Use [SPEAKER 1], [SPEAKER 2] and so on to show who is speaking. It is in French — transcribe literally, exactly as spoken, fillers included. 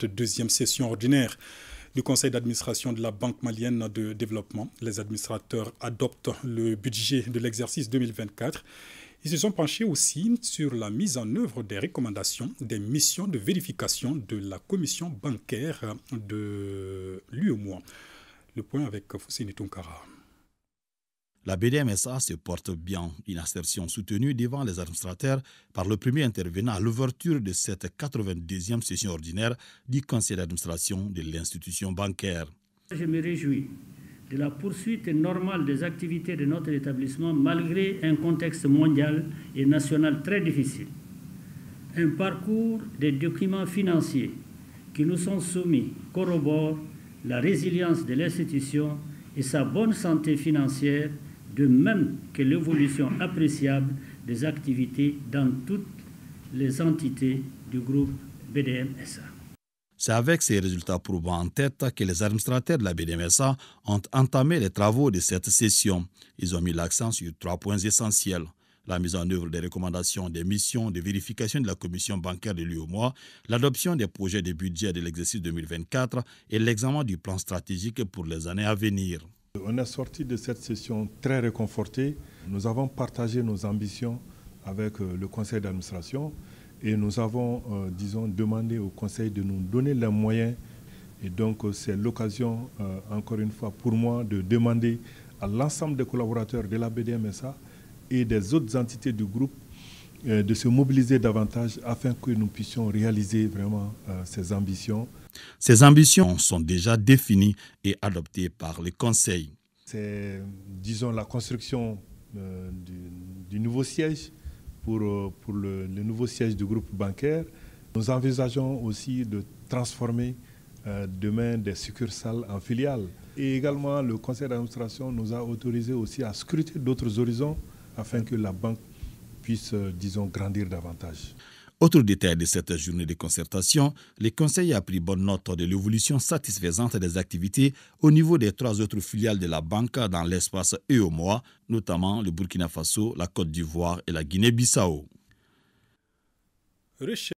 [SPEAKER 1] cette deuxième session ordinaire du conseil d'administration de la Banque malienne de développement. Les administrateurs adoptent le budget de l'exercice deux mille vingt-quatre. Ils se sont penchés aussi sur la mise en œuvre des recommandations des missions de vérification de la commission bancaire de l'U E M O A. Le point avec Fousseni Tounkara.
[SPEAKER 2] La B D M S A se porte bien, une assertion soutenue devant les administrateurs par le premier intervenant à l'ouverture de cette quatre-vingt-deuxième session ordinaire du conseil d'administration de l'institution bancaire.
[SPEAKER 3] Je me réjouis de la poursuite normale des activités de notre établissement malgré un contexte mondial et national très difficile. Un parcours des documents financiers qui nous sont soumis corrobore la résilience de l'institution et sa bonne santé financière, de même que l'évolution appréciable des activités dans toutes les entités du groupe B D M S A.
[SPEAKER 2] C'est avec ces résultats probants en tête que les administrateurs de la B D M S A ont entamé les travaux de cette session. Ils ont mis l'accent sur trois points essentiels. La mise en œuvre des recommandations des missions de vérification de la commission bancaire de l'U E M O A, l'adoption des projets de budget de l'exercice deux mille vingt-quatre et l'examen du plan stratégique pour les années à venir.
[SPEAKER 4] On est sorti de cette session très réconforté. Nous avons partagé nos ambitions avec le conseil d'administration et nous avons, euh, disons, demandé au conseil de nous donner les moyens. Et donc, c'est l'occasion, euh, encore une fois, pour moi, de demander à l'ensemble des collaborateurs de la B D M S A et des autres entités du groupe euh, de se mobiliser davantage afin que nous puissions réaliser vraiment euh, ces ambitions.
[SPEAKER 2] Ces ambitions sont déjà définies et adoptées par le conseil.
[SPEAKER 4] C'est, disons, la construction euh, du, du nouveau siège pour, euh, pour le, le nouveau siège du groupe bancaire. Nous envisageons aussi de transformer euh, demain des succursales en filiales. Et également, le conseil d'administration nous a autorisé aussi à scruter d'autres horizons afin que la banque puisse, euh, disons, grandir davantage.
[SPEAKER 2] Autre détail de cette journée de concertation, le Conseil a pris bonne note de l'évolution satisfaisante des activités au niveau des trois autres filiales de la banque dans l'espace U E M O A, notamment le Burkina Faso, la Côte d'Ivoire et la Guinée-Bissau.